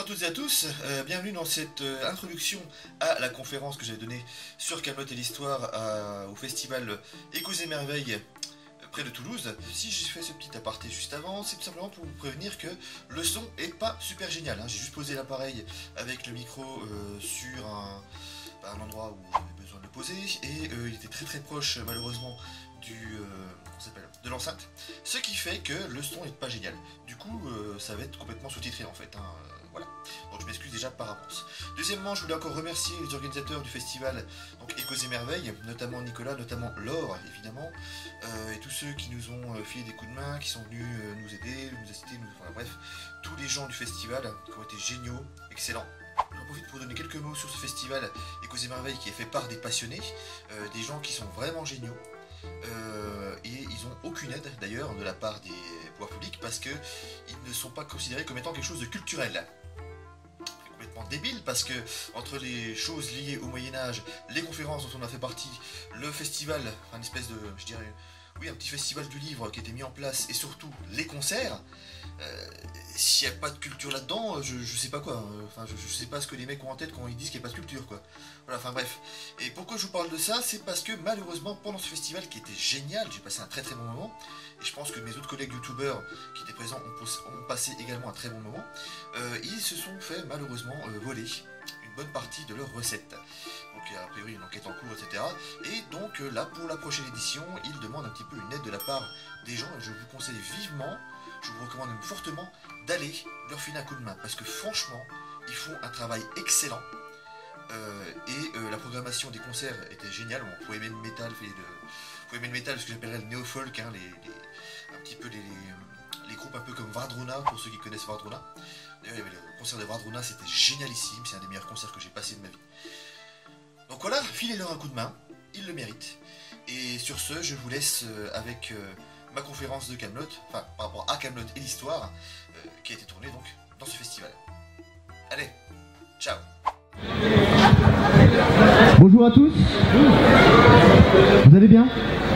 Bonjour à toutes et à tous, bienvenue dans cette introduction à la conférence que j'avais donnée sur Camelot et l'histoire au festival Échos et Merveilles près de Toulouse. Si j'ai fait ce petit aparté juste avant, c'est tout simplement pour vous prévenir que le son est pas super génial. J'ai juste posé l'appareil avec le micro sur un endroit où j'avais besoin de le poser et il était très proche malheureusement de l'enceinte, ce qui fait que le son n'est pas génial. Du coup, ça va être complètement sous-titré en fait. Voilà. Donc je m'excuse déjà par avance. Deuxièmement, je voulais encore remercier les organisateurs du festival, donc Échos et Merveilles, notamment Nicolas, notamment Laure, évidemment, et tous ceux qui nous ont filé des coups de main, qui sont venus nous aider, nous assister, enfin bref, tous les gens du festival qui ont été géniaux, excellents. J'en profite pour donner quelques mots sur ce festival Échos et Merveilles qui est fait par des passionnés, des gens qui sont vraiment géniaux. Et ils n'ont aucune aide d'ailleurs de la part des pouvoirs publics parce qu'ils ne sont pas considérés comme étant quelque chose de culturel. C'est complètement débile parce que entre les choses liées au Moyen-Âge, les conférences dont on a fait partie, le festival, une espèce de, je dirais, oui, un petit festival du livre qui a été mis en place et surtout les concerts, s'il n'y a pas de culture là-dedans, je sais pas quoi, je sais pas ce que les mecs ont en tête quand ils disent qu'il n'y a pas de culture quoi. Voilà, enfin bref. Et pourquoi je vous parle de ça, c'est parce que malheureusement pendant ce festival qui était génial, j'ai passé un très bon moment, et je pense que mes autres collègues youtubeurs qui étaient présents ont passé également un très bon moment, ils se sont fait malheureusement voler une bonne partie de leurs recettes. Donc a priori une enquête en cours, etc. Et donc là pour la prochaine édition, ils demandent un petit peu une aide de la part des gens, et je vous conseille vivement, je vous recommande même fortement d'aller leur filer un coup de main, parce que franchement, ils font un travail excellent, et la programmation des concerts était géniale. Bon, vous pouvez aimer le métal, ce que j'appellerais le néo-folk, un petit peu les groupes un peu comme Vardruna, pour ceux qui connaissent Vardruna. D'ailleurs, il y avait le concert de Vardruna, c'était génialissime, c'est un des meilleurs concerts que j'ai passé de ma vie. Donc voilà, filez-leur un coup de main, ils le méritent. Et sur ce, je vous laisse avec ma conférence de Camelot, enfin par rapport à Camelot et l'histoire, qui a été tournée donc dans ce festival. Allez, ciao. Bonjour à tous. Vous allez bien?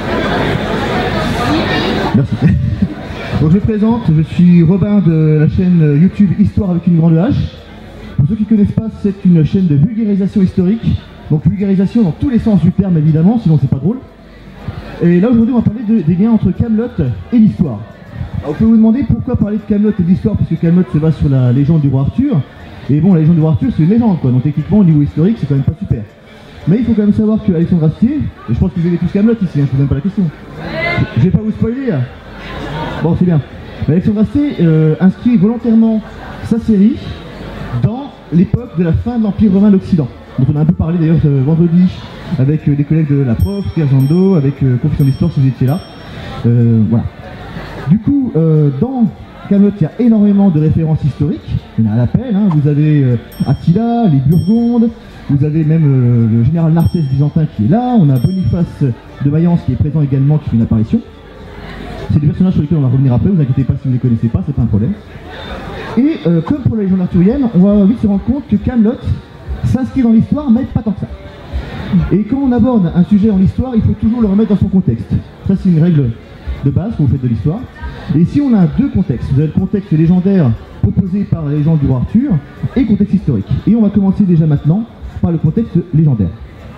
Merci. Donc je me présente, je suis Robin de la chaîne YouTube Histoire avec une grande H. Pour ceux qui ne connaissent pas, c'est une chaîne de vulgarisation historique. Donc vulgarisation dans tous les sens du terme évidemment, sinon c'est pas drôle. Et là aujourd'hui on va parler des liens entre Camelot et l'histoire. On peut vous demander pourquoi parler de Camelot et de l'histoire, parce que Camelot se base sur la légende du roi Arthur. Et bon, la légende du roi Arthur c'est une légende quoi, donc techniquement au niveau historique c'est quand même pas super. Mais il faut quand même savoir que Alexandre Astier, et je pense que vous avez tous Camelot ici, je ne pose même pas la question. Je vais pas vous spoiler là. Bon c'est bien. Mais Alexandre Astier inscrit volontairement sa série dans l'époque de la fin de l'Empire romain d'Occident. Donc on a un peu parlé d'ailleurs vendredi avec des collègues de la prof, Pierre Jando, avec Confession d'Histoire si vous étiez là. Voilà. Du coup, dans Camelot, il y a énormément de références historiques. Il y en a à l'appel, vous avez Attila, les Burgondes, vous avez même le général Narcisse byzantin qui est là, on a Boniface de Mayence qui est présent également, qui fait une apparition. C'est des personnages sur lesquels on va revenir après, vous inquiétez pas si vous ne les connaissez pas, c'est pas un problème. Et comme pour la légende arthurienne, on va vite se rendre compte que Camelot s'inscrit dans l'histoire, mais pas tant que ça. Et quand on aborde un sujet en histoire, il faut toujours le remettre dans son contexte. Ça c'est une règle de base quand vous faites de l'histoire. Et ici on a deux contextes. Vous avez le contexte légendaire proposé par la légende du roi Arthur et le contexte historique. Et on va commencer déjà maintenant par le contexte légendaire.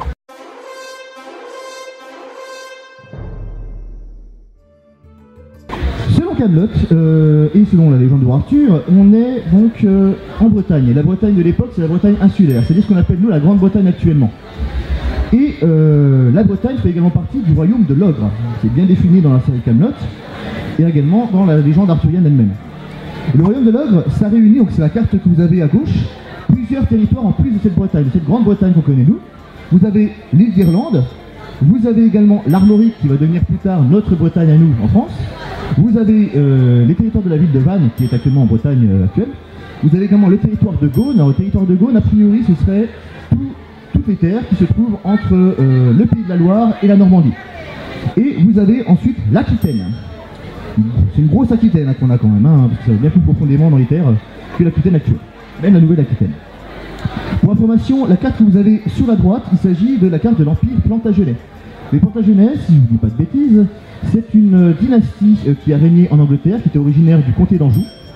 Selon Camelot et selon la légende du roi Arthur, on est donc en Bretagne. Et la Bretagne de l'époque, c'est la Bretagne insulaire, c'est-à-dire ce qu'on appelle nous la Grande-Bretagne actuellement. Et la Bretagne fait également partie du royaume de l'Ogre. C'est bien défini dans la série Camelot et également dans la légende arthurienne elle-même. Le royaume de l'Ogre, ça réunit, donc c'est la carte que vous avez à gauche, plusieurs territoires en plus de cette Bretagne, de cette Grande-Bretagne qu'on connaît nous. Vous avez l'île d'Irlande, vous avez également l'Armorique qui va devenir plus tard notre Bretagne à nous en France. Vous avez les territoires de la ville de Vannes qui est actuellement en Bretagne actuelle. Vous avez également le territoire de Gaune. Alors, le territoire de Gaune, a priori, ce serait toutes les terres qui se trouvent entre le Pays de la Loire et la Normandie. Et vous avez ensuite l'Aquitaine. C'est une grosse Aquitaine qu'on a quand même, parce que ça va bien plus profondément dans les terres que l'Aquitaine actuelle, même la nouvelle Aquitaine. Pour information, la carte que vous avez sur la droite, il s'agit de la carte de l'Empire Plantagenet. Les Plantagenets, si je ne vous dis pas de bêtises, c'est une dynastie qui a régné en Angleterre, qui était originaire du comté d'Anjou.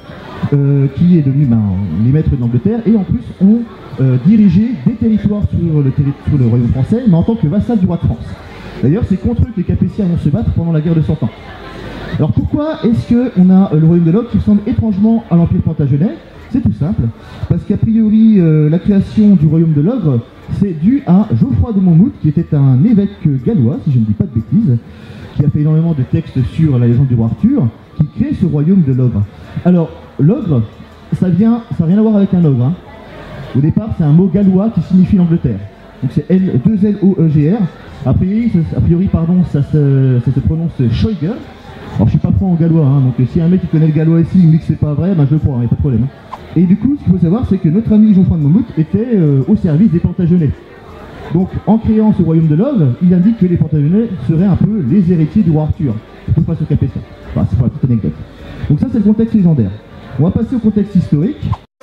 qui est devenu les maîtres d'Angleterre, et en plus ont dirigé des territoires sur le royaume français, mais en tant que vassal du roi de France. D'ailleurs, c'est contre eux que les Capétiens vont se battre pendant la guerre de 100 ans. Alors pourquoi est-ce qu'on a le royaume de Logres qui ressemble étrangement à l'Empire plantagenet? C'est tout simple, parce qu'a priori, la création du royaume de Logres, c'est dû à Geoffroy de Monmouth, qui était un évêque gallois, si je ne dis pas de bêtises, qui a fait énormément de textes sur la légende du roi Arthur, qui crée ce royaume de Logres. Alors, Logres, ça n'a rien à voir avec un ogre. Hein. Au départ, c'est un mot gallois qui signifie l'Angleterre. Donc c'est 2L-O-E-G-R. A priori, ça se prononce Scheuger. Alors je suis pas pro en gallois, hein, donc si un mec qui connaît le gallois ici il me dit que c'est pas vrai, je le prends, il n'y a pas de problème. Hein. Et du coup, ce qu'il faut savoir, c'est que notre ami Geoffroy de Monmouth était au service des Plantagenets. Donc en créant ce royaume de Logres, il indique que les Plantagenets seraient un peu les héritiers du roi Arthur. Tout passe au Capétien. Enfin, c'est pas la petite anecdote. Donc ça c'est le contexte légendaire. On va passer au contexte historique.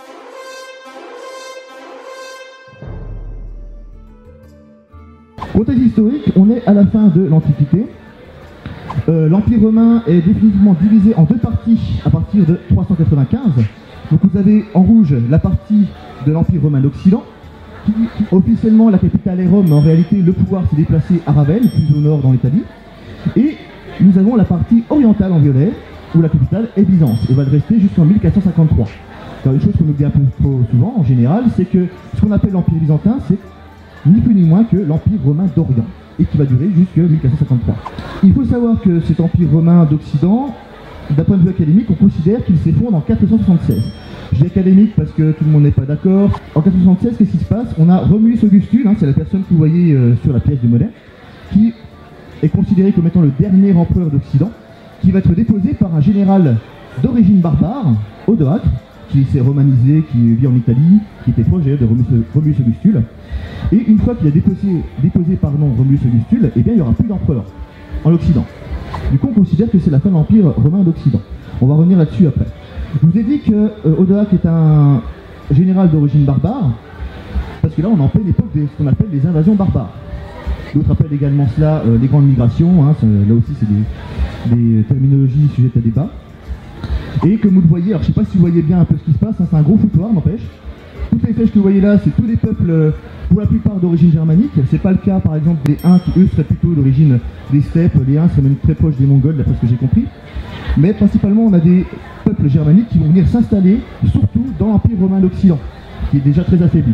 Contexte historique, on est à la fin de l'Antiquité. L'Empire romain est définitivement divisé en deux parties à partir de 395. Donc vous avez en rouge la partie de l'Empire romain d'Occident, qui officiellement la capitale est Rome, mais en réalité le pouvoir s'est déplacé à Ravenne, plus au nord dans l'Italie. Et nous avons la partie orientale en violet, où la capitale est Byzance, et va le rester jusqu'en 1453. Alors une chose qu'on oublie un peu trop souvent en général, c'est que ce qu'on appelle l'Empire byzantin, c'est ni plus ni moins que l'Empire romain d'Orient, et qui va durer jusqu'en 1453. Il faut savoir que cet Empire romain d'Occident, d'un point de vue académique, on considère qu'il s'effondre en 476. Je dis académique parce que tout le monde n'est pas d'accord. En 476, qu'est-ce qui se passe? On a Romulus Augustule, hein, c'est la personne que vous voyez sur la pièce de monnaie, qui est considéré comme étant le dernier empereur d'Occident, qui va être déposé par un général d'origine barbare, Odoacre, qui s'est romanisé, qui vit en Italie, qui était proche de Romulus Augustule. Et une fois qu'il a déposé Romulus Augustule, eh bien, il n'y aura plus d'empereur en Occident. Du coup, on considère que c'est la fin de l'Empire romain d'Occident. On va revenir là-dessus après. Je vous ai dit que Odoacre est un général d'origine barbare, parce que là, on est en pleine époque de ce qu'on appelle les invasions barbares. D'autres appellent également cela les grandes migrations. Hein, là aussi, c'est des terminologies sujettes à débat. Et comme vous le voyez, alors je ne sais pas si vous voyez bien un peu ce qui se passe, hein, c'est un gros foutoir, n'empêche. Toutes les flèches que vous voyez là, c'est tous les peuples, pour la plupart d'origine germanique. C'est pas le cas, par exemple, des Huns qui, eux, seraient plutôt d'origine des steppes. Les Huns seraient même très proches des Mongols, d'après ce que j'ai compris. Mais principalement, on a des peuples germaniques qui vont venir s'installer, surtout dans l'Empire romain d'Occident, qui est déjà très affaibli.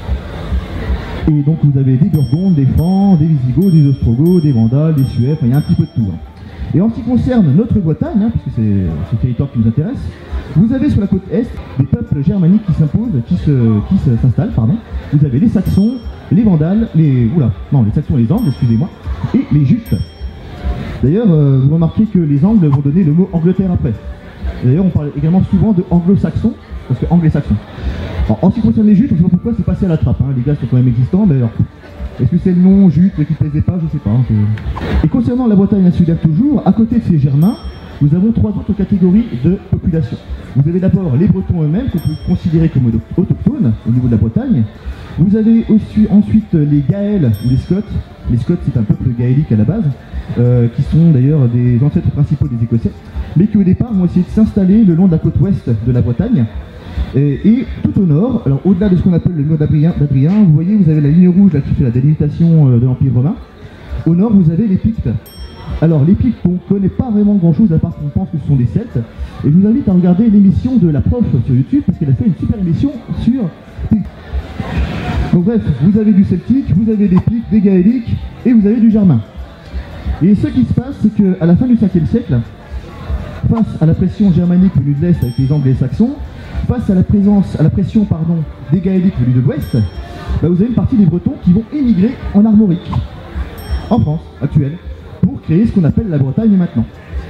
Et donc, vous avez des Burgondes, des Francs, des Visigoths, des Ostrogoths, des Vandales, des Suèves, il y a un petit peu de tout. Hein. Et en ce qui concerne notre Bretagne, hein, puisque c'est ce territoire qui nous intéresse, vous avez sur la côte est des peuples germaniques qui s'imposent, qui s'installent, pardon. Vous avez les Saxons, les Vandales, les Saxons et les Angles, excusez-moi, et les Jutes. D'ailleurs, vous remarquez que les Angles vont donner le mot Angleterre après. D'ailleurs, on parle également souvent de anglo-saxons, parce que anglais-saxons. En ce qui concerne les Jutes, je ne sais pas pourquoi c'est passé à la trappe, hein. Les gars sont quand même existants, mais alors, est-ce que c'est le nom Jute qui ne plaisait pas? Je ne sais pas. Hein, et concernant la Bretagne insulaire toujours, à côté de ces Germains, nous avons trois autres catégories de population. Vous avez d'abord les Bretons eux-mêmes, qu'on peut considérer comme autochtones au niveau de la Bretagne. Vous avez aussi ensuite les Gaëls ou les Scots. Les Scots, c'est un peuple gaélique à la base, qui sont d'ailleurs des ancêtres principaux des Écossais, mais qui au départ vont essayer de s'installer le long de la côte ouest de la Bretagne. Et tout au nord, alors au-delà de ce qu'on appelle le mur d'Adrien, vous voyez, vous avez la ligne rouge là qui fait la délimitation de l'Empire romain. Au nord, vous avez les Pictes. Alors les Pictes, on ne connaît pas vraiment grand-chose à part qu'on pense que ce sont des Celtes. Et je vous invite à regarder l'émission de la prof sur YouTube, parce qu'elle a fait une super émission sur Pictes. Donc bref, vous avez du celtique, vous avez des Pictes, des gaéliques, et vous avez du germain. Et ce qui se passe, c'est qu'à la fin du 5e siècle, face à la pression germanique venue de l'Est avec les Angles et les Saxons, face à la pression des Gaéliques venus de l'Ouest, vous avez une partie des Bretons qui vont émigrer en Armorique, en France actuelle, pour créer ce qu'on appelle la Bretagne maintenant.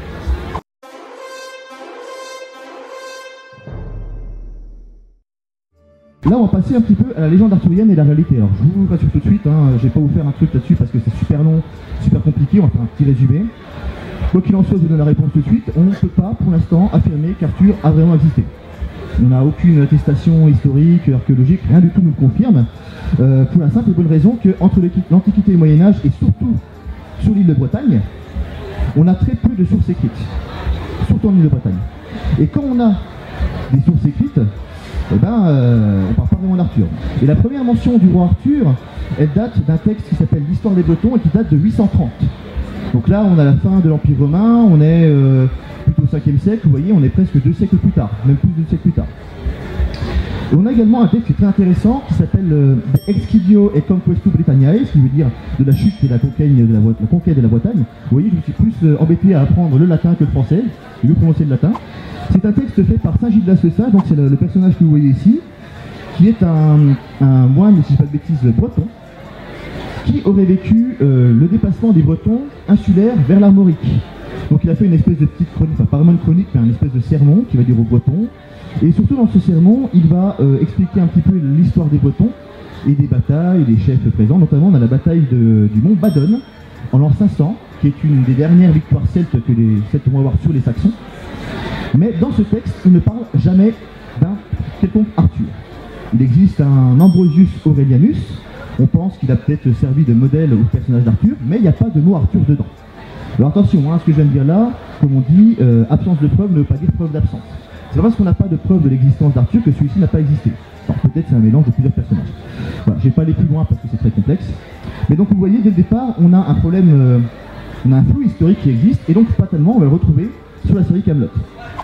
Là, on va passer un petit peu à la légende arthurienne et la réalité. Alors, je vous rassure tout de suite, hein, je ne vais pas vous faire un truc là-dessus parce que c'est super long, super compliqué, on va faire un petit résumé. Quoi qu'il en soit, je vous donne la réponse tout de suite. On ne peut pas, pour l'instant, affirmer qu'Arthur a vraiment existé. On n'a aucune attestation historique, archéologique, rien du tout nous le confirme, pour la simple et bonne raison qu'entre l'Antiquité et le Moyen-Âge, et surtout sur l'île de Bretagne, on a très peu de sources écrites, surtout en île de Bretagne. Et quand on a des sources écrites, eh ben, on parle pas vraiment d'Arthur. Et la première mention du roi Arthur, elle date d'un texte qui s'appelle l'Histoire des Bretons et qui date de 830. Donc là, on a la fin de l'Empire romain, on est plutôt au 5e siècle, vous voyez, on est presque 2 siècles plus tard, même plus de 2 siècles plus tard. Et on a également un texte qui est très intéressant qui s'appelle De Excidio et Conquestu Britanniae, ce qui veut dire de la chute et de la conquête de la Bretagne. Vous voyez, je me suis plus embêté à apprendre le latin que le français, et le prononcer le latin. C'est un texte fait par Saint Gilles d'Assessa, donc c'est le personnage que vous voyez ici, qui est un moine, si je ne dis pas de bêtises, breton, qui aurait vécu le déplacement des Bretons insulaires vers l'Armorique. Donc il a fait une espèce de petite chronique, enfin pas vraiment une chronique, mais une espèce de sermon qui va dire aux Bretons. Et surtout dans ce sermon, il va expliquer un petit peu l'histoire des Bretons et des batailles, des chefs présents. Notamment on a la bataille du mont Badon en l'an 500, qui est une des dernières victoires celtes que les Celtes vont avoir sur les Saxons. Mais dans ce texte, il ne parle jamais d'un quelconque Arthur. Il existe un Ambrosius Aurelianus, on pense qu'il a peut-être servi de modèle au personnage d'Arthur, mais il n'y a pas de mot Arthur dedans. Alors attention, ce que je viens de dire là, comme on dit, absence de preuve ne veut pas dire preuve d'absence. C'est pas parce qu'on n'a pas de preuve de l'existence d'Arthur que celui-ci n'a pas existé. Alors peut-être c'est un mélange de plusieurs personnages. Voilà, je ne vais pas aller plus loin parce que c'est très complexe. Mais donc vous voyez, dès le départ, on a un problème, on a un flou historique qui existe, et donc fatalement on va le retrouver sur la série Kaamelott.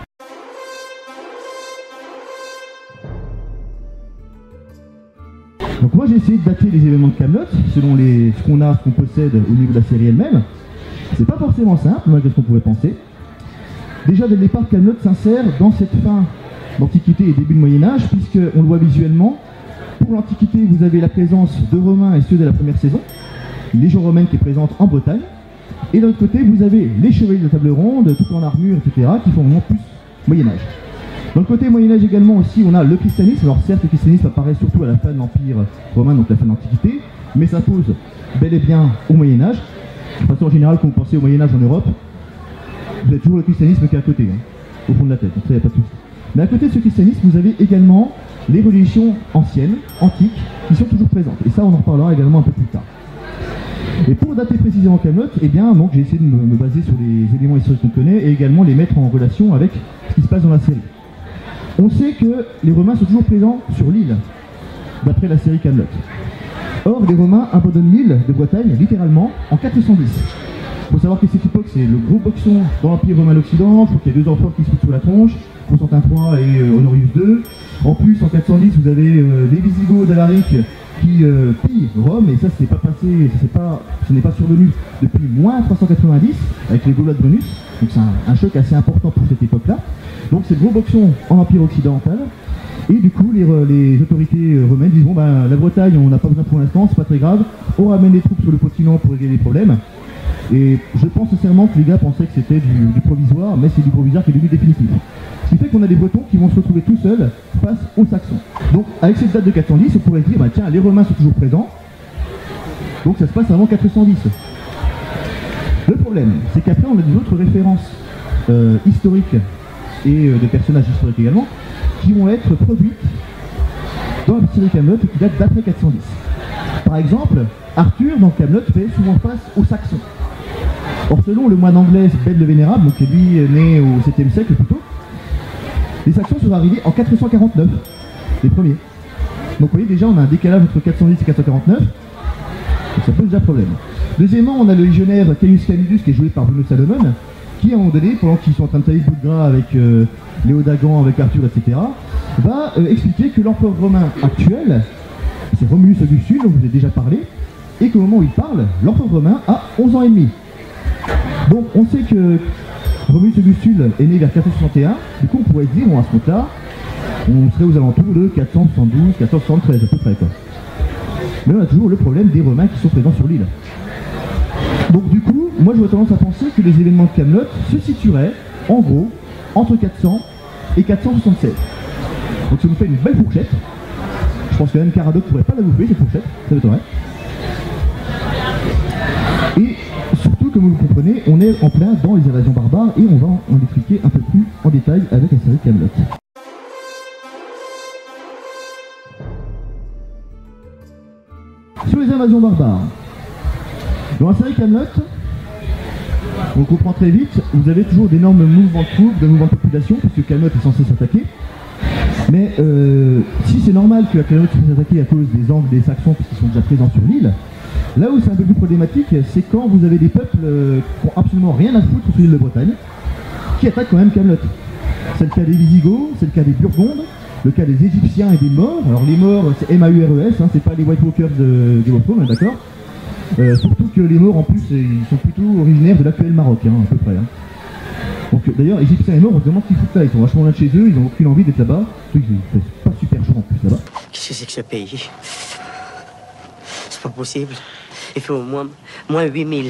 Donc moi j'ai essayé de dater les événements de Kaamelott selon ce qu'on possède au niveau de la série elle-même. C'est pas forcément simple, malgré ce qu'on pourrait penser. Déjà dès le départ, Kaamelott s'insère dans cette fin d'Antiquité et début de Moyen-Âge, puisqu'on le voit visuellement. Pour l'Antiquité, vous avez la présence de Romains et ceux de la première saison, une légion romaine qui est présente en Bretagne. Et de l'autre côté, vous avez les chevaliers de la table ronde, tout en armure, etc., qui font vraiment plus Moyen-Âge. Dans le côté Moyen-Âge également aussi, on a le christianisme. Alors certes, le christianisme apparaît surtout à la fin de l'Empire romain, donc la fin de l'Antiquité, mais s'impose bel et bien au Moyen-Âge. De façon générale, quand vous pensez au Moyen-Âge en Europe, vous avez toujours le christianisme qui est à côté, au fond de la tête, donc ça, il n'y a pas de souci. Mais à côté de ce christianisme, vous avez également les religions anciennes, antiques, qui sont toujours présentes. Et ça, on en reparlera également un peu plus tard. Et pour dater précisément Kaamelott, eh bien, donc j'ai essayé de me baser sur les éléments historiques qu'on connaît et également les mettre en relation avec ce qui se passe dans la série. On sait que les Romains sont toujours présents sur l'île, d'après la série Kaamelott. Or, les Romains abandonnent l'île de Bretagne, littéralement, en 410. Il faut savoir que cette époque, c'est le gros boxon dans l'Empire romain d'Occident. Je crois qu'il y a 2 enfants qui se foutent sur la tronche, Constantin III et Honorius II. En plus, en 410, vous avez les Visigoths d'Alaric qui pillent Rome, et ça, ce n'est pas passé, ce n'est pas survenu depuis moins 390, avec les Gaulois de Brennus. Donc c'est un choc assez important pour cette époque-là. Donc c'est le gros boxon en Empire occidental. Et du coup, les autorités romaines disent, bon, ben, la Bretagne, on n'a pas besoin pour l'instant, c'est pas très grave, on ramène les troupes sur le continent pour régler les problèmes. Et je pense sincèrement que les gars pensaient que c'était du provisoire, mais c'est du provisoire qui est devenu définitif. Ce qui fait qu'on a des Bretons qui vont se retrouver tout seuls face aux Saxons. Donc avec cette date de 410, on pourrait se dire, bah, tiens, les Romains sont toujours présents, donc ça se passe avant 410. Le problème, c'est qu'après on a des autres références historiques et de personnages historiques également, qui vont être produites dans la série Kaamelott qui date d'après 410. Par exemple, Arthur dans Kaamelott fait souvent face aux Saxons. Or selon le moine anglais Bède le Vénérable, donc qui est lui né au 7e siècle plutôt, les Saxons sont arrivés en 449, les premiers. Donc vous voyez déjà on a un décalage entre 410 et 449, donc ça pose déjà problème. Deuxièmement, on a le légionnaire Caius Camillus qui est joué par Bruno Salomon, qui à un moment donné, pendant qu'ils sont en train de tailler le bout de gras avec Léodagan, avec Arthur, etc., va expliquer que l'empereur romain actuel, c'est Romulus Augustule, dont je vous ai déjà parlé, et qu'au moment où il parle, l'empereur romain a 11 ans et demi. Donc on sait que Romulus Augustule est né vers 461, du coup on pourrait dire, bon à ce moment-là, on serait aux alentours de 472, 473 à peu près quoi. Mais on a toujours le problème des Romains qui sont présents sur l'île. Donc du coup, moi j'aurais tendance à penser que les événements de Kaamelott se situeraient, en gros, entre 400 et 476. Donc ça nous fait une belle fourchette. Je pense que même Caradoc ne pourrait pas la bouffer cette fourchette, ça m'étonnerait. Et surtout, comme vous le comprenez, on est en plein dans les invasions barbares et on va en expliquer un peu plus en détail avec la série Kaamelott. Sur les invasions barbares, dans la série Kaamelott, on comprend très vite, vous avez toujours d'énormes mouvements de troupes, de mouvements de population, puisque Kaamelott est censé s'attaquer Mais si c'est normal que la Camelot se fasse attaquer à cause des Angles, des Saxons, parce qu'ils sont déjà présents sur l'île, là où c'est un peu plus problématique, c'est quand vous avez des peuples qui n'ont absolument rien à foutre sur l'île de Bretagne, qui attaquent quand même Camelot. C'est le cas des Visigoths, c'est le cas des Burgondes, le cas des Égyptiens et des Maures. Alors les Maures, c'est M-A-U-R-E-S, hein, c'est pas les White Walkers de Game of Thrones, d'accord. Surtout que les Maures, en plus, ils sont plutôt originaires de l'actuel Maroc, hein, à peu près. Hein. Donc d'ailleurs, Égyptiens et Maures, on se demande ce qu'ils foutent là. Ils sont vachement loin de chez eux, ils n'ont aucune envie d'être là-bas. Il fait pas super chaud en plus là-bas. Qu'est-ce que c'est que ce pays? C'est pas possible. Il fait au moins 8000.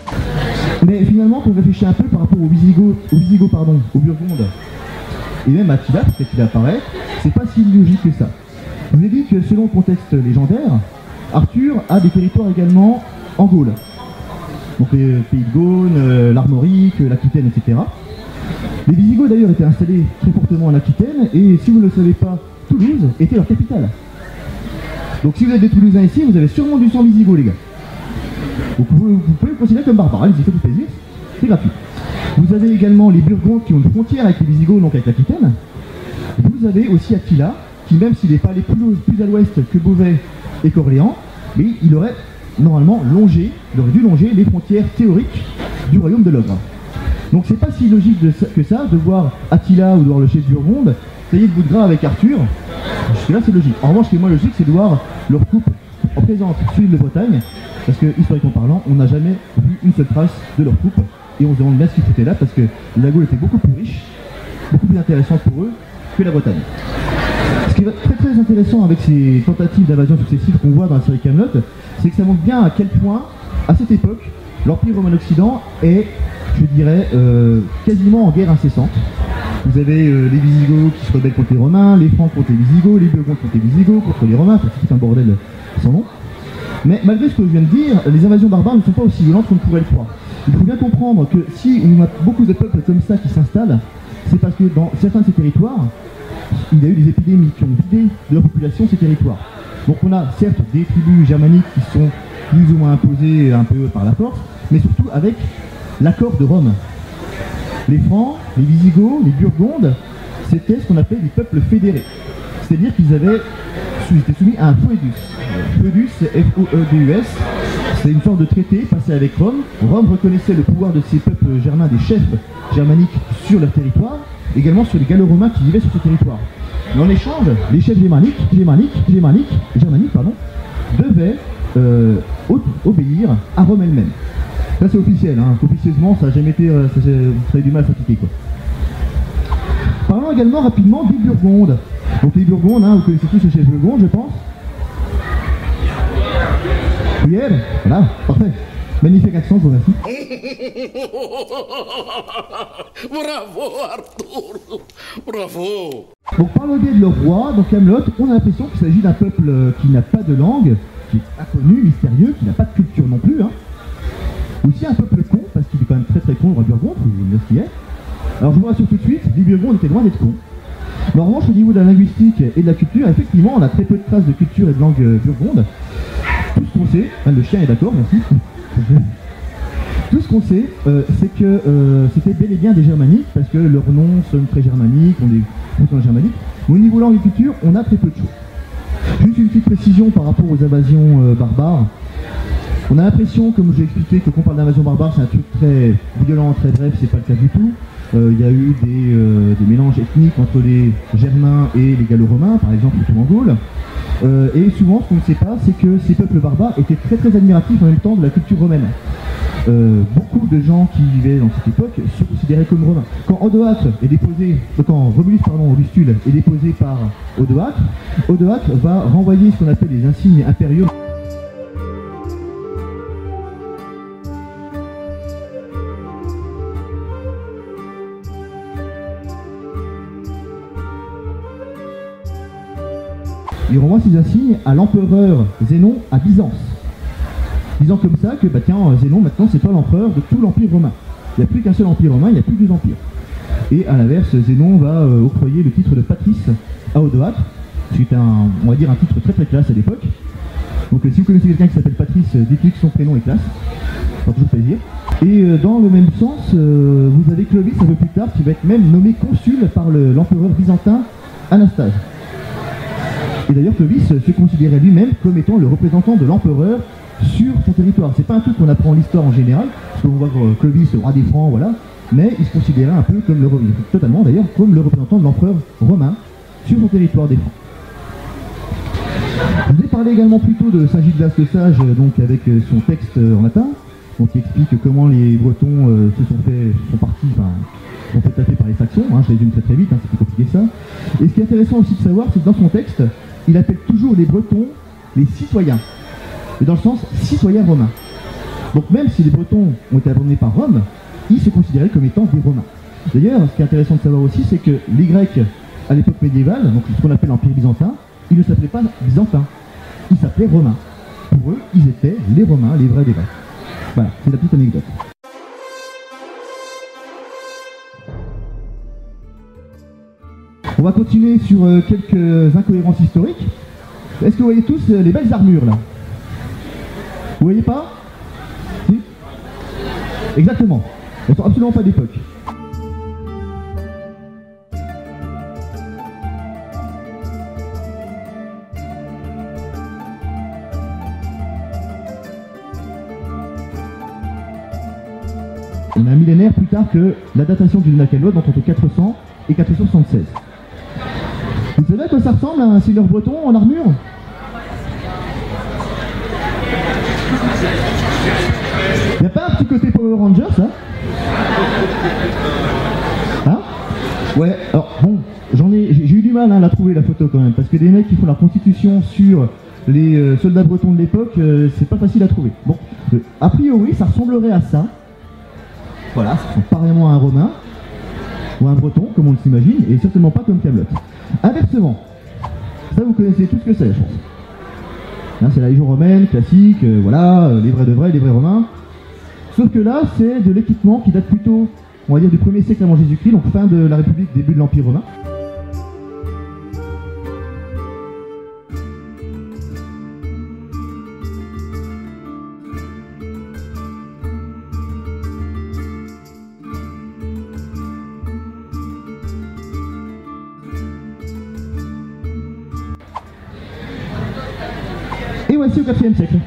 Mais finalement, quand on réfléchit un peu par rapport aux Visigoths, aux Burgondes, et même à Attila, parce qu'Attila apparaît, c'est pas si illogique que ça. Je vous ai dit que selon le contexte légendaire, Arthur a des territoires également en Gaule. Donc les pays de Gaule, l'Armorique, l'Aquitaine, etc. Les Visigoths d'ailleurs étaient installés très fortement en Aquitaine, et si vous ne le savez pas, Toulouse était leur capitale. Donc si vous êtes des Toulousains ici, vous avez sûrement du sang Visigoth, les gars. Donc vous pouvez le considérer comme barbare, allez-y, faites plaisir, c'est gratuit. Vous avez également les Burgondes qui ont une frontière avec les Visigoths, donc avec l'Aquitaine. Vous avez aussi Attila, qui même s'il n'est pas allé plus à l'ouest que Beauvais et qu'Orléans, mais il aurait normalement dû longer les frontières théoriques du royaume de l'Ogre. Donc c'est pas si logique que ça, de voir Attila ou de voir le chef Burgonde tailler de bout de gras avec Arthur. Jusque là c'est logique. En revanche, ce qui est moins logique, c'est de voir leur couple en présence sur l'île de Bretagne, parce que historiquement parlant, on n'a jamais vu une seule trace de leur couple, et on se demande bien ce qu'ils foutaient là, parce que la Gaule était beaucoup plus riche, beaucoup plus intéressante pour eux que la Bretagne. Ce qui est très intéressant avec ces tentatives d'invasion successives qu'on voit dans la série Camelot, c'est que ça montre bien à quel point, à cette époque, l'Empire romain d'Occident est, je dirais, quasiment en guerre incessante. Vous avez les Visigoths qui se rebellent contre les Romains, les Francs contre les Visigoths, les Burgondes contre les Visigoths, contre les Romains, c'est un bordel sans nom. Mais malgré ce que je viens de dire, les invasions barbares ne sont pas aussi violentes qu'on pourrait le croire. Il faut bien comprendre que si on a beaucoup de peuples comme ça qui s'installent, c'est parce que dans certains de ces territoires, il y a eu des épidémies qui ont vidé de leur population ces territoires. Donc on a certes des tribus germaniques qui sont plus ou moins imposées un peu par la force, mais surtout avec l'accord de Rome. Les Francs, les Visigoths, les Burgondes, c'était ce qu'on appelait des peuples fédérés. C'est-à-dire qu'ils étaient soumis à un foedus. Foedus, F-O-E-D-U-S, c'est une sorte de traité passé avec Rome. Rome reconnaissait le pouvoir de ces peuples germains, des chefs germaniques sur leur territoire, également sur les Gallo-Romains qui vivaient sur ce territoire. Mais en échange, les chefs germaniques devaient obéir à Rome elle-même. Ça c'est officiel, hein. Officieusement ça n'a jamais été, ça a eu du mal à s'appliquer quoi. Parlons également rapidement des Burgondes. Donc les Burgondes, hein, vous connaissez tous les chefs Burgondes je pense. Oui, voilà, parfait. Magnifique accent, je vous remercie. Bravo Arthur, bravo. Donc par le biais de leur roi, dans Camelot, on a l'impression qu'il s'agit d'un peuple qui n'a pas de langue, qui est inconnu, mystérieux, qui n'a pas de culture non plus. Hein. Aussi un peuple con, parce qu'il est quand même très con, le roi Burgonde, vous voyez ce qu'il est. Alors je vous rassure tout de suite, les Burgondes étaient loin d'être cons. Mais en revanche, au niveau de la linguistique et de la culture, effectivement, on a très peu de traces de culture et de langue burgonde. Tout ce qu'on sait, le chien est d'accord, merci. Tout ce qu'on sait, c'est que c'était bel et bien des germaniques, parce que leurs noms sonnent très germaniques, ont des fonctions germaniques. Mais au niveau langue et culture, on a très peu de choses. Juste une petite précision par rapport aux invasions barbares. On a l'impression, comme j'ai expliqué, que quand on parle d'invasion barbare, c'est un truc très violent, très bref, c'est pas le cas du tout. Il y a eu des mélanges ethniques entre les Germains et les Gallo-Romains, par exemple, surtout en Gaule. Et souvent, ce qu'on ne sait pas, c'est que ces peuples barbares étaient très admiratifs en même temps de la culture romaine. Beaucoup de gens qui vivaient dans cette époque se considéraient comme romains. Quand Romulus Augustule est déposé par Odoacre, Odoacre va renvoyer ce qu'on appelle les insignes impériaux. Il renvoie ces insignes à l'empereur Zénon à Byzance, disant comme ça que Zénon maintenant c'est toi l'empereur de tout l'empire romain. Il n'y a plus qu'un seul empire romain, il n'y a plus deux empires. Et à l'inverse, Zénon va octroyer le titre de patrice à Odoacre, ce qui est on va dire un titre très classe à l'époque. Donc si vous connaissez quelqu'un qui s'appelle Patrice, dites-lui que son prénom est classe, ça fera toujours plaisir. Et dans le même sens, vous avez Clovis un peu plus tard qui va être même nommé consul par l'empereur byzantin Anastase. Et d'ailleurs, Clovis se considérait lui-même comme étant le représentant de l'empereur sur son territoire. C'est pas un truc qu'on apprend en l'histoire en général, parce qu'on voit Clovis, le roi des Francs, voilà, mais il se considérait un peu comme totalement d'ailleurs, comme le représentant de l'empereur romain sur son territoire des Francs. Je vous ai parlé également plus tôt de Saint Gildas le Sage, donc avec son texte en latin, donc qui explique comment les Bretons sont fait taper par les Saxons, hein, je résume très vite, hein, c'est plus compliqué que ça. Et ce qui est intéressant aussi de savoir, c'est que dans son texte, il appelle toujours les Bretons les citoyens, et dans le sens citoyens romains. Donc même si les Bretons ont été abandonnés par Rome, ils se considéraient comme étant des Romains. D'ailleurs, ce qui est intéressant de savoir aussi, c'est que les Grecs, à l'époque médiévale, donc ce qu'on appelle l'Empire byzantin, ils ne s'appelaient pas byzantins, ils s'appelaient romains. Pour eux, ils étaient les Romains, les vrais des vrais. Voilà, c'est la petite anecdote. On va continuer sur quelques incohérences historiques. Est-ce que vous voyez tous les belles armures là? Vous voyez pas? Si? Exactement. Elles sont absolument pas d'époque. On a un millénaire plus tard que la datation du Camelot, donc entre 400 et 476. Vous savez à quoi ça ressemble un seigneur breton en armure? Il n'y a pas un petit côté Power Rangers, hein? Hein? Ouais, alors bon, j'ai eu du mal à la trouver la photo quand même, parce que des mecs qui font la constitution sur les soldats bretons de l'époque, c'est pas facile à trouver. Bon, a priori, ça ressemblerait à ça. Voilà, ça ressemble pas vraiment à un Romain, ou à un Breton, comme on le s'imagine, et certainement pas comme Camelot. Inversement, ça vous connaissez tout ce que c'est, je pense. C'est la Légion romaine, classique, voilà, les vrais de vrais, les vrais Romains. Sauf que là, c'est de l'équipement qui date plutôt, on va dire, du 1er siècle avant Jésus-Christ, donc fin de la République, début de l'Empire romain. Et voici au 4e siècle.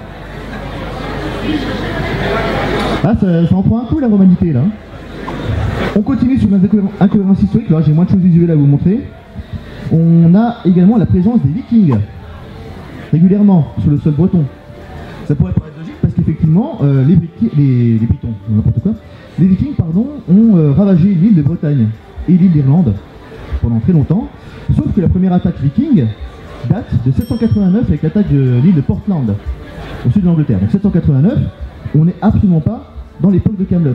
Ah, ça en prend un coup la romanité là. On continue sur les incohérences historiques, là j'ai moins de choses visuelles à vous montrer. On a également la présence des Vikings, régulièrement, sur le sol breton. Ça pourrait paraître logique parce qu'effectivement, les Britons, n'importe quoi, les Vikings, pardon, ont ravagé l'île de Bretagne et l'île d'Irlande pendant très longtemps. Sauf que la première attaque viking date de 789 avec l'attaque de l'île de Portland, au sud de l'Angleterre. Donc 789, on n'est absolument pas dans l'époque de Camelot.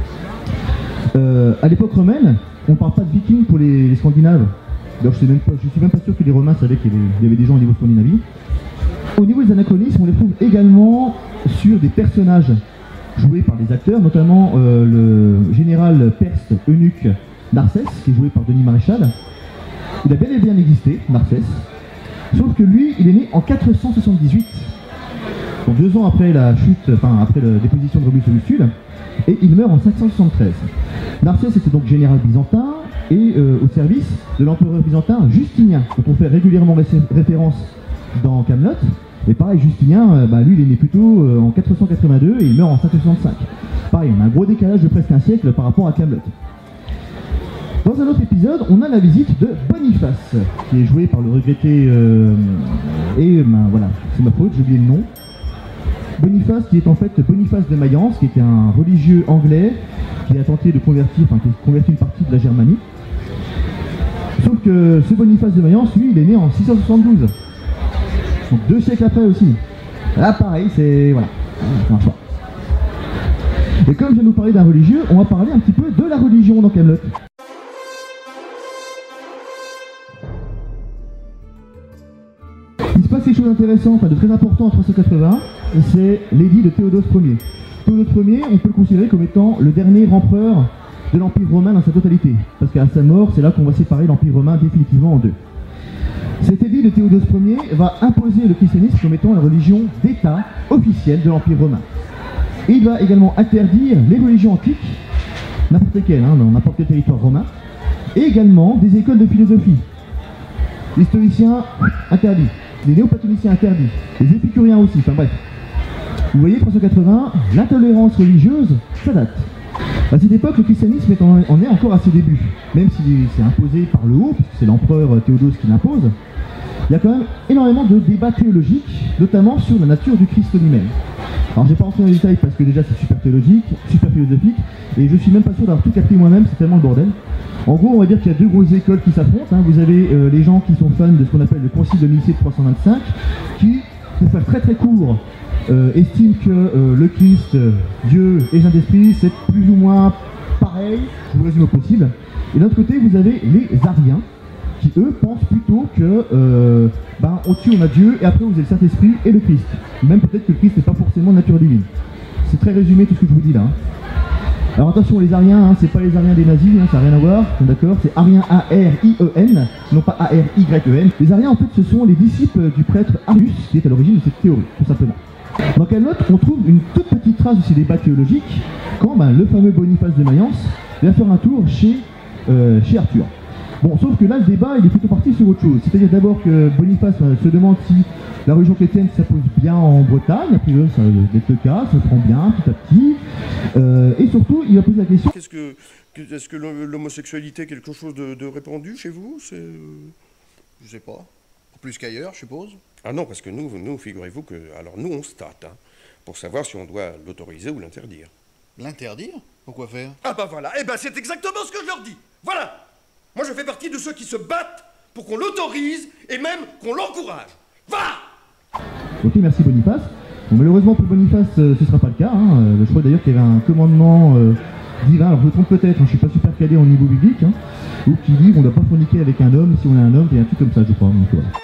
À l'époque romaine, on ne parle pas de vikings pour les Scandinaves. D'ailleurs, je suis même pas sûr que les Romains savaient qu'il y avait des gens au niveau Scandinavie. Au niveau des anachronismes, on les trouve également sur des personnages joués par des acteurs, notamment le général perse eunuque Narsès, qui est joué par Denis Maréchal. Il a bel et bien existé, Narsès, sauf que lui, il est né en 478, donc 2 ans après la chute, enfin après la déposition de Romulus Augustule, et il meurt en 573. Narsès était donc général byzantin et au service de l'empereur byzantin Justinien, dont on fait régulièrement référence dans Camelot. Et pareil, Justinien, lui il est né plutôt en 482 et il meurt en 565. Pareil, on a un gros décalage de presque un siècle par rapport à Camelot. Dans un autre épisode, on a la visite de Boniface, qui est joué par le regretté... voilà, c'est ma faute, j'ai oublié le nom. Boniface, qui est en fait Boniface de Mayence, qui était un religieux anglais, qui a tenté de convertir, qui a converti une partie de la Germanie. Sauf que ce Boniface de Mayence, lui, il est né en 672. Donc 2 siècles après aussi. Là, pareil, c'est... voilà. C'est un choix. Et comme je viens de vous parler d'un religieux, on va parler un petit peu de la religion dans Camelot. Il se passe quelque chose d'intéressant, enfin de très important en 380, c'est l'édit de Théodose Ier. Théodose Ier, on peut le considérer comme étant le dernier empereur de l'Empire romain dans sa totalité, parce qu'à sa mort, c'est là qu'on va séparer l'Empire romain définitivement en 2. Cet édit de Théodose Ier va imposer le christianisme comme étant la religion d'État officielle de l'Empire romain. Et il va également interdire les religions antiques, n'importe lesquelles, dans n'importe quel territoire romain, et également des écoles de philosophie. les stoïciens interdits, les néoplatoniciens interdits, les épicuriens aussi, enfin bref. Vous voyez, 380, l'intolérance religieuse, ça date. À cette époque, le christianisme en est encore à ses débuts, même s'il s'est imposé par le haut, puisque c'est l'empereur Théodose qui l'impose. Il y a quand même énormément de débats théologiques, notamment sur la nature du Christ lui-même. Alors je ne vais pas rentrer dans les détails parce que déjà c'est super théologique, super philosophique, et je suis même pas sûr d'avoir tout capté moi-même, c'est tellement le bordel. En gros, on va dire qu'il y a deux grosses écoles qui s'affrontent. Vous avez les gens qui sont fans de ce qu'on appelle le Concile de Nicée de 325, qui, pour faire très très court, estiment que le Christ, Dieu et Saint-Esprit, c'est plus ou moins pareil, je vous résume au possible. Et d'un autre côté, vous avez les Ariens, qui eux pensent plutôt que au-dessus on a Dieu et après vous avez le Saint-Esprit et le Christ. Même peut-être que le Christ n'est pas forcément de nature divine. C'est très résumé tout ce que je vous dis là. Alors attention, les Ariens, c'est pas les Ariens des nazis, ça n'a rien à voir, d'accord? C'est Ariens A-R-I-E-N, non pas A-R-Y-E-N. Les Ariens en fait ce sont les disciples du prêtre Arius qui est à l'origine de cette théorie, tout simplement. Dans Camelot, on trouve une toute petite trace de ces débats théologiques quand le fameux Boniface de Mayence vient faire un tour chez Arthur. Bon, sauf que là, le débat, il est plutôt parti sur autre chose. C'est-à-dire d'abord que Boniface se demande si la religion chrétienne s'impose bien en Bretagne. A priori, ça va être le cas, ça prend bien petit à petit. Et surtout, il va poser la question... Est-ce que l'homosexualité est quelque chose de répandu chez vous? Je sais pas. Plus qu'ailleurs, je suppose. Ah non, parce que nous figurez-vous que... Alors nous, on se tâte, pour savoir si on doit l'autoriser ou l'interdire. L'interdire? Pourquoi faire? Ah bah voilà, c'est exactement ce que je leur dis. Voilà. Moi, je fais partie de ceux qui se battent pour qu'on l'autorise et même qu'on l'encourage. Va! Ok, merci Boniface. Bon, malheureusement pour Boniface, ce ne sera pas le cas. Je crois d'ailleurs qu'il y avait un commandement divin, alors je me trompe peut-être, je ne suis pas super calé au niveau biblique, ou qui dit qu'on ne doit pas forniquer avec un homme si on est un homme, et un truc comme ça, je crois. Donc, voilà.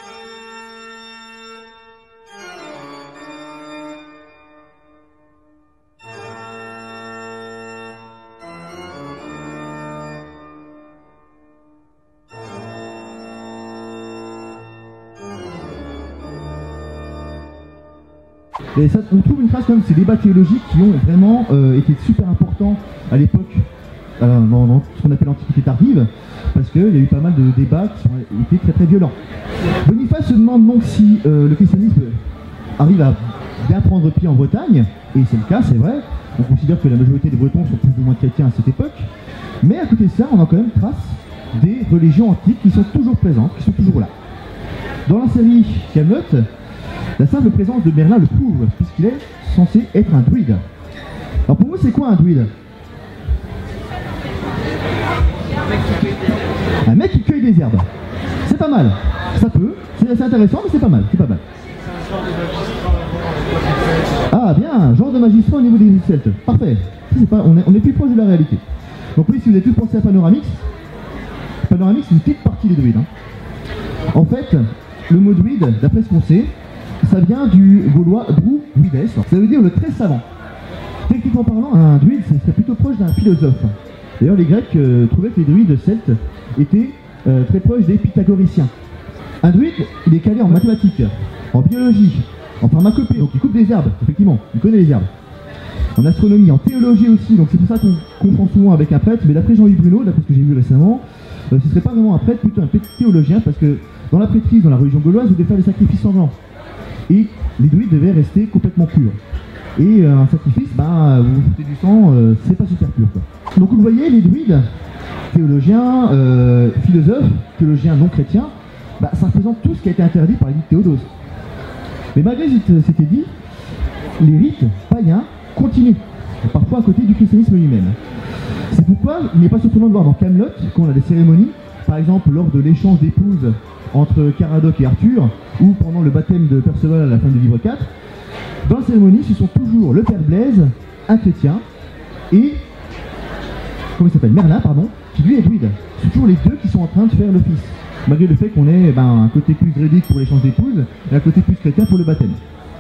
Et ça, on trouve une trace comme ces débats théologiques qui ont vraiment été super importants à l'époque, dans ce qu'on appelle l'Antiquité tardive, parce qu'il y a eu pas mal de débats qui ont été très très violents. Boniface se demande donc si le christianisme arrive à bien prendre pied en Bretagne, et c'est le cas, c'est vrai. On considère que la majorité des Bretons sont plus ou moins chrétiens à cette époque, mais à côté de ça, on a quand même trace des religions antiques qui sont toujours présentes, qui sont toujours là. Dans la série Camelot, la simple présence de Merlin le prouve, puisqu'il est censé être un druide. Alors pour vous, c'est quoi un druide? Un mec qui cueille des herbes. C'est pas mal. Ça peut. C'est assez intéressant, mais c'est pas mal. C'est pas mal. Ah bien, genre de magistrat au niveau des Celtes. Parfait. On est plus proche de la réalité. Donc oui, si vous avez tous pensé à Panoramix, Panoramix c'est une petite partie des druides. En fait, le mot druide, d'après ce qu'on sait, ça vient du gaulois druides, ça veut dire le très savant. Techniquement parlant, un druide, c'est plutôt proche d'un philosophe. D'ailleurs, les Grecs trouvaient que les druides celtes étaient très proches des pythagoriciens. Un druide, il est calé en mathématiques, en biologie, en pharmacopée, donc il coupe des herbes, effectivement, il connaît les herbes. En astronomie, en théologie aussi, donc c'est pour ça qu'on confond souvent avec un prêtre, mais d'après Jean-Yves Bruno, d'après ce que j'ai vu récemment, ce ne serait pas vraiment un prêtre, plutôt un théologien, parce que dans la prêtrise, dans la religion gauloise, vous devez faire des sacrifices sanglants. Et les druides devaient rester complètement purs. Et un sacrifice, vous foutez du sang, c'est pas super pur, quoi. Donc vous voyez, les druides, théologiens, philosophes, théologiens non chrétiens, ça représente tout ce qui a été interdit par l'édit de Théodose. Mais malgré cet édit, les rites païens continuent, parfois à côté du christianisme lui-même. C'est pourquoi il n'est pas surprenant de voir dans Camelot, quand on a des cérémonies, par exemple lors de l'échange d'épouses entre Caradoc et Arthur, ou pendant le baptême de Perceval à la fin du livre 4, dans la cérémonie, ce sont toujours le père Blaise, un chrétien, et, comment il s'appelle, Merlin, pardon, qui lui est druide. C'est toujours les deux qui sont en train de faire l'office, malgré le fait qu'on ait un côté plus druidique pour l'échange d'épouses, et un côté plus chrétien pour le baptême.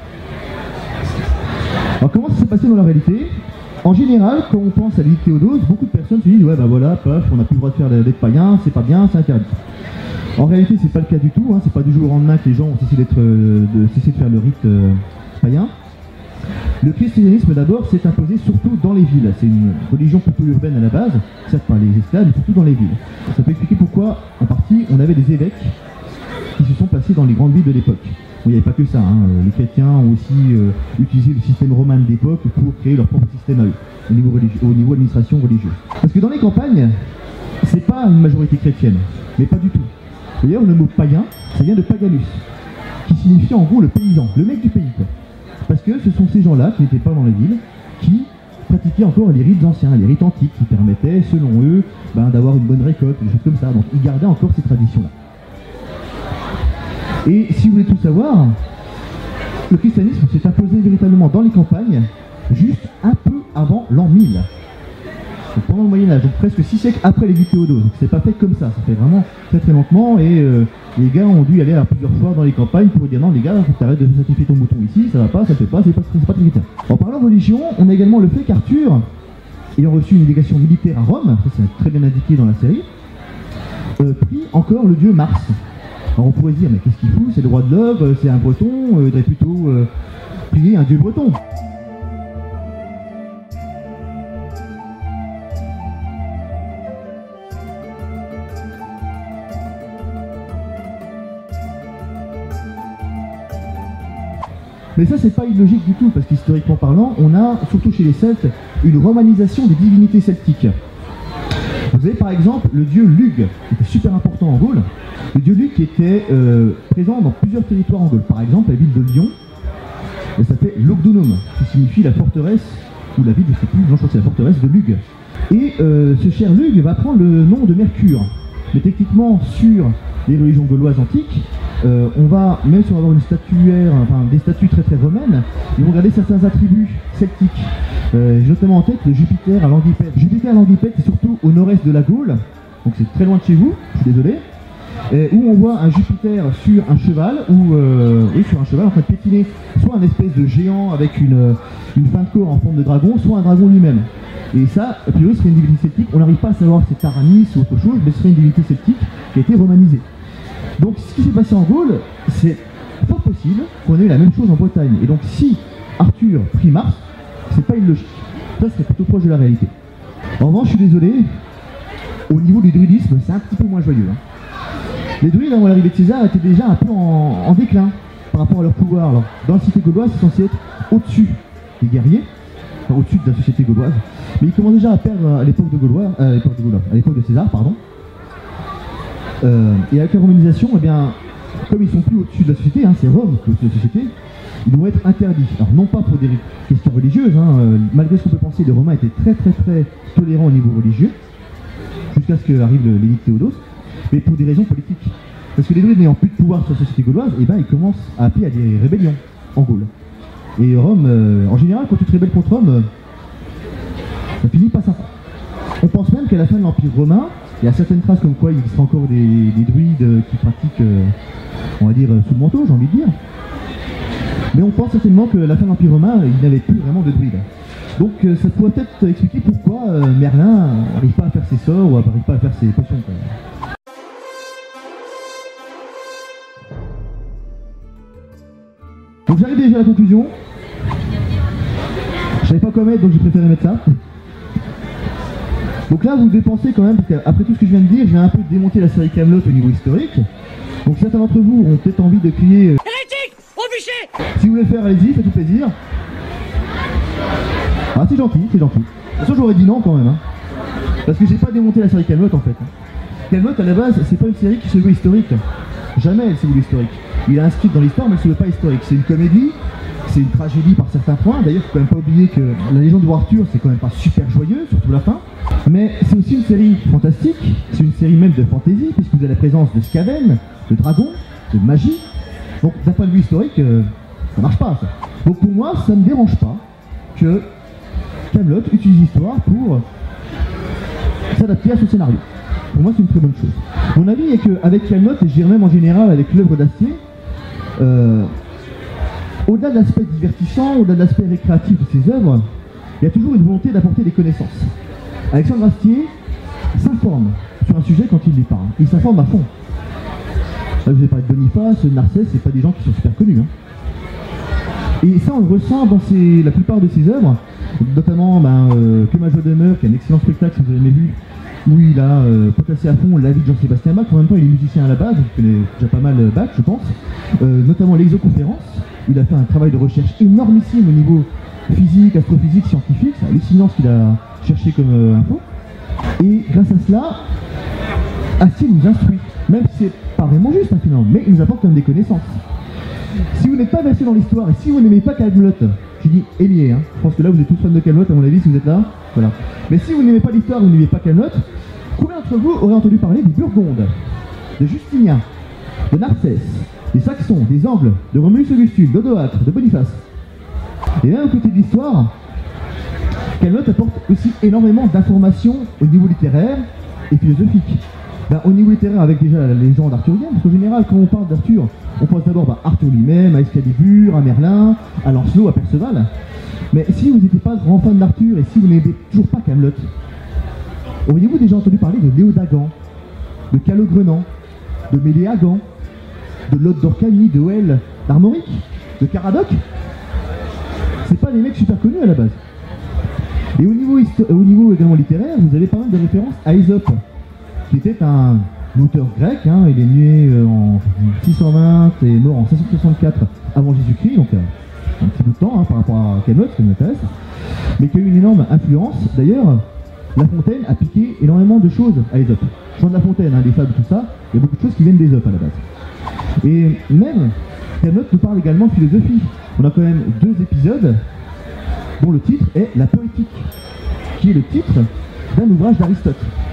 Alors comment ça s'est passé dans la réalité? En général, quand on pense à l'île Théodose, beaucoup de personnes se disent « Ouais, voilà, paf, on n'a plus le droit de faire d'être païen, c'est pas bien, c'est interdit ». En réalité, c'est pas le cas du tout, c'est pas du jour au lendemain que les gens ont cessé de faire le rite païen. Le christianisme d'abord s'est imposé surtout dans les villes. C'est une religion plutôt urbaine à la base, certes par les esclaves, mais surtout dans les villes. Ça peut expliquer pourquoi, en partie, on avait des évêques qui se sont passées dans les grandes villes de l'époque. Bon, il n'y avait pas que ça, hein. Les chrétiens ont aussi utilisé le système romain de l'époque pour créer leur propre système à eux, au niveau administration religieuse. Parce que dans les campagnes, c'est pas une majorité chrétienne, mais pas du tout. D'ailleurs, le mot païen, ça vient de paganus, qui signifie en gros le paysan, le mec du pays, quoi. Parce que ce sont ces gens-là qui n'étaient pas dans la ville, qui pratiquaient encore les rites anciens, les rites antiques, qui permettaient, selon eux, d'avoir une bonne récolte, des choses comme ça. Donc ils gardaient encore ces traditions-là. Et si vous voulez tout savoir, le christianisme s'est imposé véritablement dans les campagnes, juste un peu avant l'an 1000. Donc pendant le Moyen-Âge, donc presque 6 siècles après l'édit Théodose. Donc c'est pas fait comme ça fait vraiment très très lentement, et les gars ont dû y aller à plusieurs fois dans les campagnes pour dire non les gars, faut que t'arrêtes de sacrifier ton mouton ici, ça va pas, ça fait pas, c'est pas très chrétien. En parlant religion, on a également le fait qu'Arthur, ayant reçu une délégation militaire à Rome, ça c'est très bien indiqué dans la série, prie encore le dieu Mars. Alors on pourrait se dire mais qu'est-ce qu'il fout, c'est le roi de l'œuvre, c'est un breton, il devrait plutôt prier un dieu breton. Mais ça, c'est pas illogique du tout, parce qu'historiquement parlant, on a, surtout chez les Celtes, une romanisation des divinités celtiques. Vous avez par exemple le dieu Lugh, qui était super important en Gaule. Le dieu Lugh qui était présent dans plusieurs territoires en Gaule. Par exemple, la ville de Lyon, elle s'appelait Lugdunum, qui signifie la forteresse, ou la ville, je sais plus, non, je crois que c'est la forteresse de Lugh. Et ce cher Lugh va prendre le nom de Mercure. Mais techniquement, sur les religions gauloises antiques, on va, même si on va avoir une statuaire, enfin des statues très très romaines, ils vont garder certains attributs celtiques. J'ai notamment en tête le Jupiter à Languipète. Jupiter à Languipète, c'est surtout au nord-est de la Gaule, donc c'est très loin de chez vous, je suis désolé, où on voit un Jupiter sur un cheval, oui, sur un cheval en train de piétiner soit un espèce de géant avec une fin de corps en forme de dragon, soit un dragon lui-même. Et ça, a priori, ce serait une divinité celtique. On n'arrive pas à savoir si c'est Aramis ou autre chose, mais ce serait une divinité celtique qui a été romanisée. Donc ce qui s'est passé en Gaule, c'est fort possible qu'on ait eu la même chose en Bretagne. Et donc si Arthur prie Mars, c'est pas illogique. Ça serait plutôt proche de la réalité. En revanche, je suis désolé, au niveau du druidisme, c'est un petit peu moins joyeux. Les druides, avant l'arrivée de César, étaient déjà un peu en déclin par rapport à leur pouvoir. Alors, dans la cité gauloise, c'est censé être au-dessus des guerriers, enfin, au-dessus de la société gauloise. Mais ils commencent déjà à perdre à l'époque de César, pardon. Et avec la romanisation, eh bien, comme ils sont plus au-dessus de la société, c'est Rome qui est au-dessus de la société, ils vont être interdits. Alors non pas pour des questions religieuses, malgré ce qu'on peut penser, les Romains étaient très très très tolérants au niveau religieux, jusqu'à ce qu'arrive l'édit Théodose, mais pour des raisons politiques. Parce que les druides n'ayant plus de pouvoir sur la société gauloise, eh ben, ils commencent à appeler à des rébellions en Gaule. Et Rome, en général, quand tu te rebelles contre Rome, ça finit pas sympa. On pense même qu'à la fin de l'Empire romain, il y a certaines traces comme quoi il existe encore des druides qui pratiquent, on va dire, sous le manteau, j'ai envie de dire. Mais on pense certainement qu'à la fin de l'Empire romain, il n'avait plus vraiment de druides. Donc ça pourrait peut-être expliquer pourquoi Merlin n'arrive pas à faire ses sorts ou n'arrive pas à faire ses potions. Donc j'arrive déjà à la conclusion. Je savais pas quoi mettre, donc j'ai préféré mettre ça. Donc là, vous dépensez quand même, parce qu'après tout ce que je viens de dire, je vais un peu démonter la série Kaamelott au niveau historique. Donc certains d'entre vous ont peut-être envie de crier hérétique, au bûcher. Si vous voulez le faire, allez-y, faites-vous plaisir. Ah, c'est gentil, c'est gentil. De toute façon, j'aurais dit non quand même. Parce que j'ai pas démonté la série Kaamelott en fait. Kaamelott, à la base, c'est pas une série qui se veut historique. Jamais elle se veut historique. Il a un script dans l'histoire, mais elle se veut pas historique. C'est une comédie. C'est une tragédie par certains points. D'ailleurs, il faut quand même pas oublier que la légende de roi Arthur, c'est quand même pas super joyeux, surtout la fin. Mais c'est aussi une série fantastique, c'est une série même de fantasy, puisque vous avez la présence de Skaven, de dragons, de magie. Donc d'un point de vue historique, ça marche pas ça. Donc pour moi, ça ne me dérange pas que Kaamelott utilise l'histoire pour s'adapter à ce scénario. Pour moi, c'est une très bonne chose. Mon avis est qu'avec Kaamelott, et je dirais même en général avec l'œuvre d'Astier, au-delà de l'aspect divertissant, au-delà de l'aspect récréatif de ses œuvres, il y a toujours une volonté d'apporter des connaissances. Alexandre Astier s'informe sur un sujet quand il les parle. Il s'informe à fond. Là, je vous ai parlé de Boniface, Narcisse, c'est pas des gens qui sont super connus. Et ça, on le ressent dans la plupart de ses œuvres, notamment Que ma joie demeure, qui est un excellent spectacle si vous avez jamais vu, où il a potassé à fond la vie de Jean-Sébastien Bach. En même temps, il est musicien à la base, il connaît déjà pas mal Bach, je pense. Notamment l'exoconférence. Il a fait un travail de recherche énormissime au niveau physique, astrophysique, scientifique. C'est hallucinant ce qu'il a cherché comme info. Et grâce à cela, Astier nous instruit. Même si c'est pas vraiment juste, hein, finalement, mais il nous apporte quand même des connaissances. Si vous n'êtes pas versé dans l'histoire et si vous n'aimez pas Kaamelott, je dis aimiez, hein. Je pense que là vous êtes tous fans de Kaamelott à mon avis si vous êtes là. Voilà. Mais si vous n'aimez pas l'histoire, vous n'aimez pas Kaamelott, combien d'entre vous auraient entendu parler des Burgondes, de Justinien, de Narcisse, des Saxons, des Angles, de Romulus Augustule, d'Odoacre, de Boniface? Et même au côté de l'histoire, Kaamelott apporte aussi énormément d'informations au niveau littéraire et philosophique. Ben, au niveau littéraire, avec déjà la légende arthurienne, parce qu'en général, quand on parle d'Arthur, on pense d'abord à Arthur lui-même, à Excalibur, à Merlin, à Lancelot, à Perceval. Mais si vous n'étiez pas grand fan d'Arthur et si vous n'aimez toujours pas Kaamelott, auriez-vous déjà entendu parler de Léodagan, de Calogrenant, de Méléagan, de Lode d'Orcanie, de Hoel, d'Armorique, de Caradoc? C'est pas des mecs super connus à la base. Et au niveau également littéraire, vous avez pas mal de références à Ésope, qui était un auteur grec, hein. Il est né en 620 et mort en 564 avant Jésus-Christ, donc un petit bout de temps hein, par rapport à Kaamelott, ce qui m'intéresse, mais qui a eu une énorme influence. D'ailleurs, La Fontaine a piqué énormément de choses à Ésope. Jean de La Fontaine, hein, les fables, tout ça, il y a beaucoup de choses qui viennent d'Ésope à la base. Et même, Kaamelott nous parle également de philosophie. On a quand même 2 épisodes dont le titre est La Poétique, qui est le titre d'un ouvrage d'Aristote.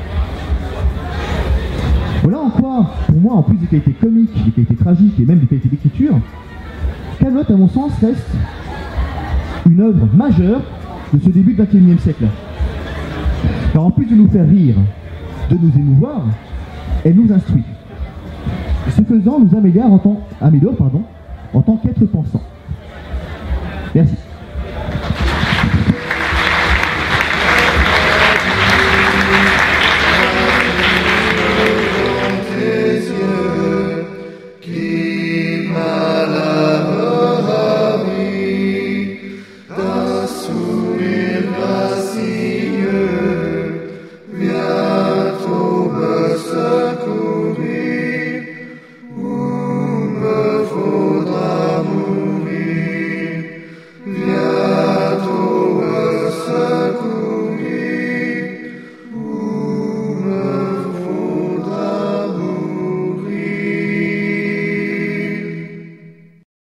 Voilà en quoi, pour moi, en plus des qualités comiques, des qualités tragiques et même des qualités d'écriture, Kaamelott, à mon sens, reste une œuvre majeure de ce début du XXIe siècle. Car en plus de nous faire rire, de nous émouvoir, elle nous instruit. Ce faisant, nous améliore en tant qu'être pensant. Merci.